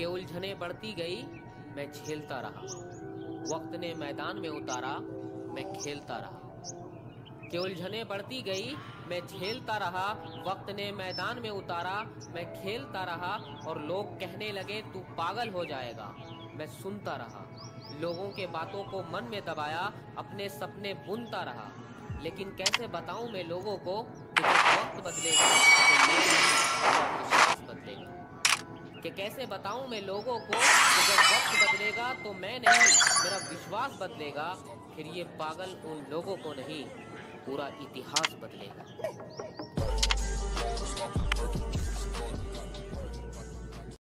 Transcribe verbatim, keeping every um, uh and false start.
के उलझने बढ़ती गई, मैं झेलता रहा। वक्त ने मैदान में उतारा, मैं खेलता रहा। के उलझने बढ़ती गई, मैं झेलता रहा। वक्त ने मैदान में उतारा, मैं खेलता रहा। और लोग कहने लगे तू पागल हो जाएगा, मैं सुनता रहा। लोगों के बातों को मन में दबाया, अपने सपने बुनता रहा। लेकिन कैसे बताऊं मैं लोगों को कि जब वक्त बदलेगा तो मैं नहीं, मेरा विश्वास बदलेगा। कि कैसे बताऊं मैं लोगों को कि जब वक्त बदलेगा तो मैं नहीं, मेरा विश्वास बदलेगा। फिर ये पागल उन लोगों को नहीं, पूरा इतिहास बदलेगा।